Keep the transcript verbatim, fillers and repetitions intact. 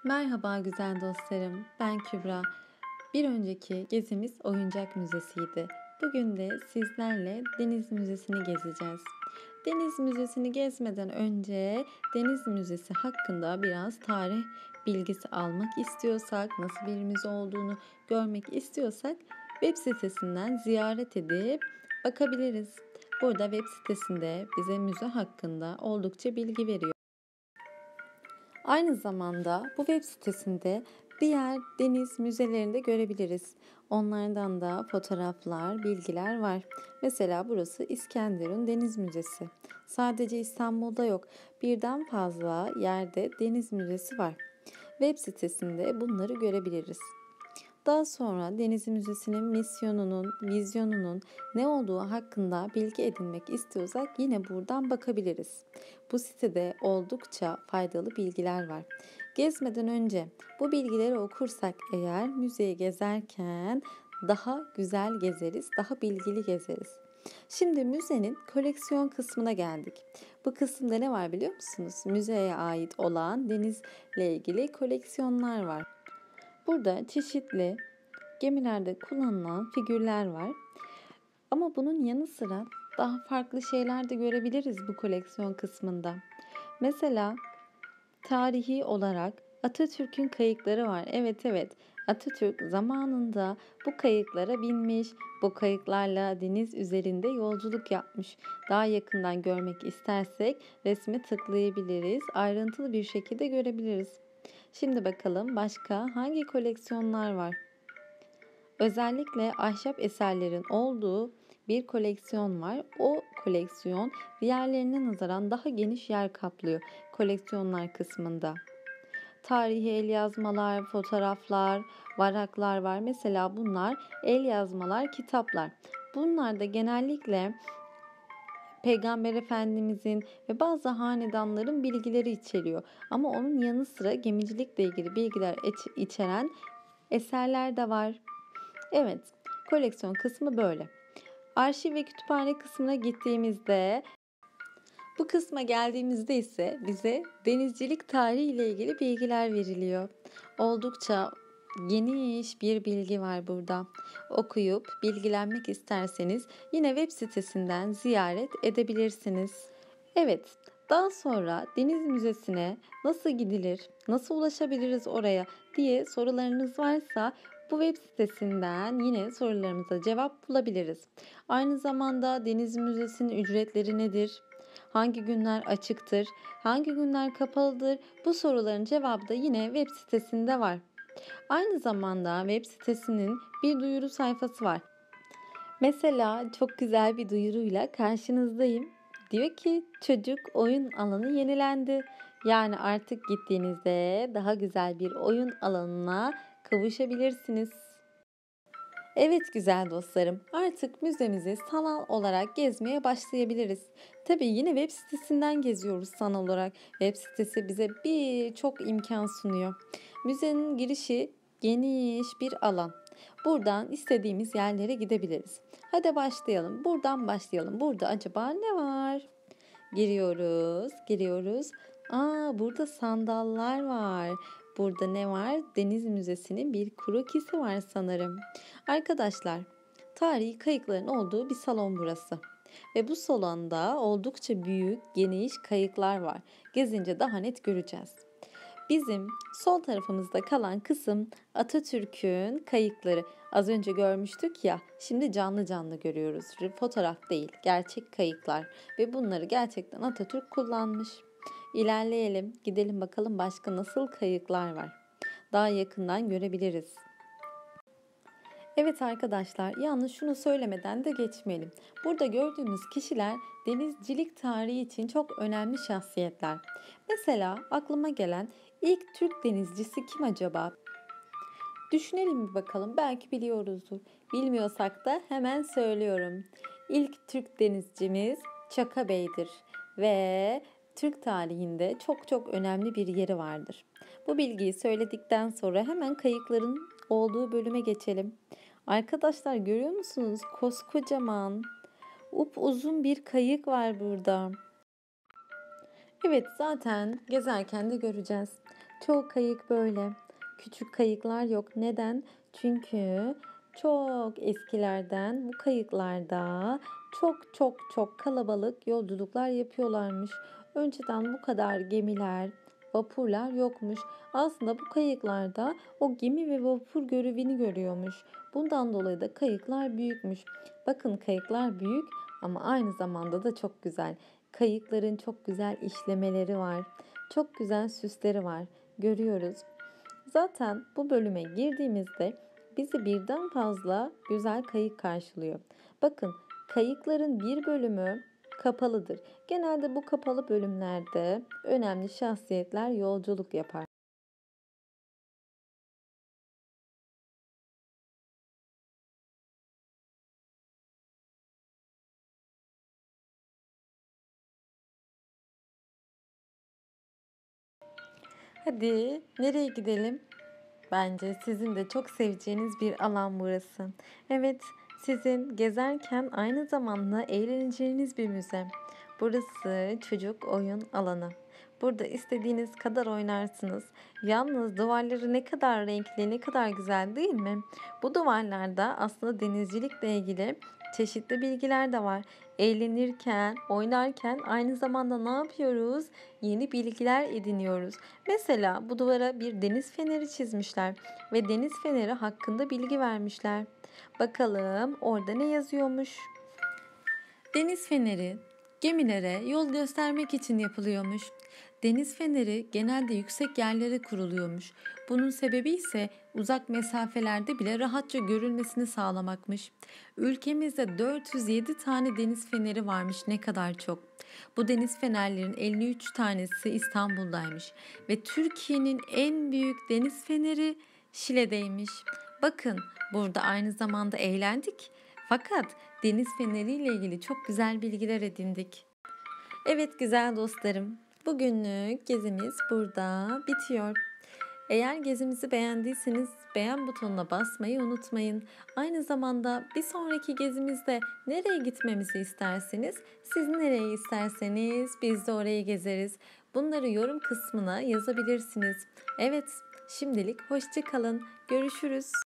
Merhaba güzel dostlarım, ben Kübra. Bir önceki gezimiz Oyuncak Müzesi'ydi. Bugün de sizlerle Deniz Müzesi'ni gezeceğiz. Deniz Müzesi'ni gezmeden önce Deniz Müzesi hakkında biraz tarih bilgisi almak istiyorsak, nasıl bir müze olduğunu görmek istiyorsak web sitesinden ziyaret edip bakabiliriz. Burada web sitesinde bize müze hakkında oldukça bilgi veriyor. Aynı zamanda bu web sitesinde diğer deniz müzelerini de görebiliriz. Onlardan da fotoğraflar, bilgiler var. Mesela burası İskenderun Deniz Müzesi. Sadece İstanbul'da yok, birden fazla yerde deniz müzesi var. Web sitesinde bunları görebiliriz. Daha sonra Deniz Müzesi'nin misyonunun, vizyonunun ne olduğu hakkında bilgi edinmek istiyorsak yine buradan bakabiliriz. Bu sitede oldukça faydalı bilgiler var. Gezmeden önce bu bilgileri okursak eğer müzeyi gezerken daha güzel gezeriz, daha bilgili gezeriz. Şimdi müzenin koleksiyon kısmına geldik. Bu kısımda ne var biliyor musunuz? Müzeye ait olan denizle ilgili koleksiyonlar var. Burada çeşitli gemilerde kullanılan figürler var. Ama bunun yanı sıra daha farklı şeyler de görebiliriz bu koleksiyon kısmında. Mesela tarihi olarak Atatürk'ün kayıkları var. Evet evet. Atatürk zamanında bu kayıklara binmiş, bu kayıklarla deniz üzerinde yolculuk yapmış. Daha yakından görmek istersek resmi tıklayabiliriz, ayrıntılı bir şekilde görebiliriz. Şimdi bakalım başka hangi koleksiyonlar var? Özellikle ahşap eserlerin olduğu bir koleksiyon var. O koleksiyon diğerlerine nazaran daha geniş yer kaplıyor koleksiyonlar kısmında. Tarihi el yazmalar, fotoğraflar, varaklar var. Mesela bunlar el yazmalar, kitaplar. Bunlar da genellikle Peygamber Efendimizin ve bazı hanedanların bilgileri içeriyor. Ama onun yanı sıra gemicilikle ilgili bilgiler içeren eserler de var. Evet, koleksiyon kısmı böyle. Arşiv ve kütüphane kısmına gittiğimizde, bu kısma geldiğimizde ise bize denizcilik tarihi ile ilgili bilgiler veriliyor. Oldukça geniş bir bilgi var burada. Okuyup bilgilenmek isterseniz yine web sitesinden ziyaret edebilirsiniz. Evet, daha sonra Deniz Müzesi'ne nasıl gidilir, nasıl ulaşabiliriz oraya diye sorularınız varsa bu web sitesinden yine sorularımıza cevap bulabiliriz. Aynı zamanda Deniz Müzesi'nin ücretleri nedir? Hangi günler açıktır? Hangi günler kapalıdır? Bu soruların cevabı da yine web sitesinde var. Aynı zamanda web sitesinin bir duyuru sayfası var. Mesela çok güzel bir duyuruyla karşınızdayım. Diyor ki çocuk oyun alanı yenilendi. Yani artık gittiğinizde daha güzel bir oyun alanına kavuşabilirsiniz. Evet güzel dostlarım, artık müzemizi sanal olarak gezmeye başlayabiliriz. Tabii yine web sitesinden geziyoruz sanal olarak. Web sitesi bize birçok imkan sunuyor. Müzenin girişi geniş bir alan. Buradan istediğimiz yerlere gidebiliriz. Hadi başlayalım. Buradan başlayalım. Burada acaba ne var? Giriyoruz, giriyoruz. Aa, burada sandallar var. Burada ne var? Deniz Müzesi'nin bir krokisi var sanırım. Arkadaşlar, tarihi kayıkların olduğu bir salon burası. Ve bu salonda oldukça büyük, geniş kayıklar var. Gezince daha net göreceğiz. Bizim sol tarafımızda kalan kısım Atatürk'ün kayıkları. Az önce görmüştük ya, şimdi canlı canlı görüyoruz. Fotoğraf değil, gerçek kayıklar ve bunları gerçekten Atatürk kullanmış. İlerleyelim, gidelim bakalım başka nasıl kayıklar var. Daha yakından görebiliriz. Evet arkadaşlar, yalnız şunu söylemeden de geçmeyelim. Burada gördüğümüz kişiler denizcilik tarihi için çok önemli şahsiyetler. Mesela aklıma gelen ilk Türk denizcisi kim acaba? Düşünelim bir bakalım, belki biliyoruzdur. Bilmiyorsak da hemen söylüyorum. İlk Türk denizcimiz Çaka Bey'dir ve Türk tarihinde çok çok önemli bir yeri vardır. Bu bilgiyi söyledikten sonra hemen kayıkların olduğu bölüme geçelim. Arkadaşlar görüyor musunuz? Koskocaman, upuzun bir kayık var burada. Evet zaten gezerken de göreceğiz. Çoğu kayık böyle. Küçük kayıklar yok. Neden? Çünkü çok eskilerden bu kayıklarda çok çok çok kalabalık yolculuklar yapıyorlarmış. Önceden bu kadar gemiler, vapurlar yokmuş. Aslında bu kayıklarda o gemi ve vapur görevini görüyormuş. Bundan dolayı da kayıklar büyükmüş. Bakın kayıklar büyük ama aynı zamanda da çok güzel. Kayıkların çok güzel işlemeleri var. Çok güzel süsleri var. Görüyoruz. Zaten bu bölüme girdiğimizde bizi birden fazla güzel kayık karşılıyor. Bakın kayıkların bir bölümü kapalıdır. Genelde bu kapalı bölümlerde önemli şahsiyetler yolculuk yapar. Hadi nereye gidelim? Bence sizin de çok seveceğiniz bir alan burası. Evet, sizin gezerken aynı zamanda eğleneceğiniz bir müze. Burası çocuk oyun alanı. Burada istediğiniz kadar oynarsınız. Yalnız duvarları ne kadar renkli, ne kadar güzel değil mi? Bu duvarlarda aslında denizcilikle ilgili çeşitli bilgiler de var. Eğlenirken, oynarken aynı zamanda ne yapıyoruz? Yeni bilgiler ediniyoruz. Mesela bu duvara bir deniz feneri çizmişler ve deniz feneri hakkında bilgi vermişler. Bakalım orada ne yazıyormuş? Deniz feneri gemilere yol göstermek için yapılıyormuş. Deniz feneri genelde yüksek yerlere kuruluyormuş. Bunun sebebi ise uzak mesafelerde bile rahatça görülmesini sağlamakmış. Ülkemizde dört yüz yedi tane deniz feneri varmış, ne kadar çok. Bu deniz fenerlerin elli üç tanesi İstanbul'daymış ve Türkiye'nin en büyük deniz feneri Şile'deymiş. Bakın burada aynı zamanda eğlendik. Fakat deniz feneriyle ilgili çok güzel bilgiler edindik. Evet güzel dostlarım, bugünlük gezimiz burada bitiyor. Eğer gezimizi beğendiyseniz beğen butonuna basmayı unutmayın. Aynı zamanda bir sonraki gezimizde nereye gitmemizi isterseniz, siz nereye isterseniz biz de orayı gezeriz. Bunları yorum kısmına yazabilirsiniz. Evet, şimdilik hoşça kalın. Görüşürüz.